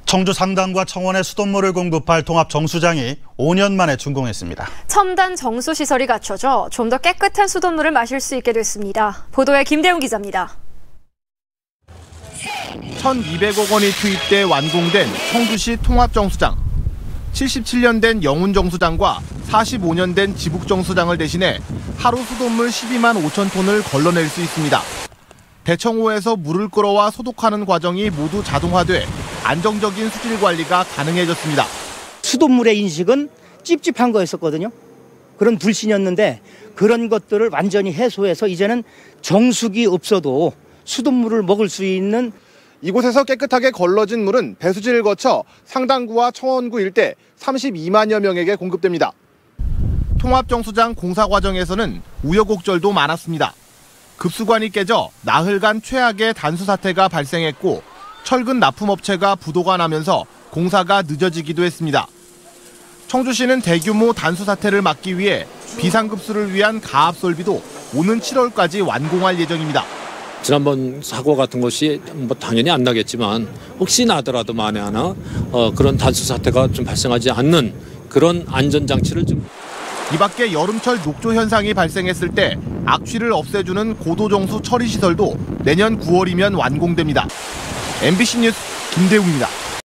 청주 상당과 청원에 수돗물을 공급할 통합 정수장이 5년 만에 준공했습니다. 첨단 정수 시설이 갖춰져 좀 더 깨끗한 수돗물을 마실 수 있게 됐습니다. 보도에 김대웅 기자입니다. 1,200억 원이 투입돼 완공된 청주시 통합정수장. 77년 된 영훈정수장과 45년 된 지북정수장을 대신해 하루 수돗물 12만 5천 톤을 걸러낼 수 있습니다. 대청호에서 물을 끌어와 소독하는 과정이 모두 자동화돼 안정적인 수질 관리가 가능해졌습니다. 수돗물의 인식은 찝찝한 거였었거든요. 그런 불신이었는데 그런 것들을 완전히 해소해서 이제는 정수기 없어도 수돗물을 먹을 수 있는. 이곳에서 깨끗하게 걸러진 물은 배수지를 거쳐 상당구와 청원구 일대 32만여 명에게 공급됩니다. 통합정수장 공사 과정에서는 우여곡절도 많았습니다. 급수관이 깨져 나흘간 최악의 단수 사태가 발생했고 철근 납품업체가 부도가 나면서 공사가 늦어지기도 했습니다. 청주시는 대규모 단수 사태를 막기 위해 비상급수를 위한 가압 설비도 오는 7월까지 완공할 예정입니다. 지난번 사고 같은 것이 당연히 안 나겠지만 혹시 나더라도 만에 하나 그런 단수 사태가 좀 발생하지 않는 그런 안전장치를 좀. 이 밖에 여름철 녹조 현상이 발생했을 때 악취를 없애주는 고도정수 처리 시설도 내년 9월이면 완공됩니다. MBC 뉴스 김대웅입니다.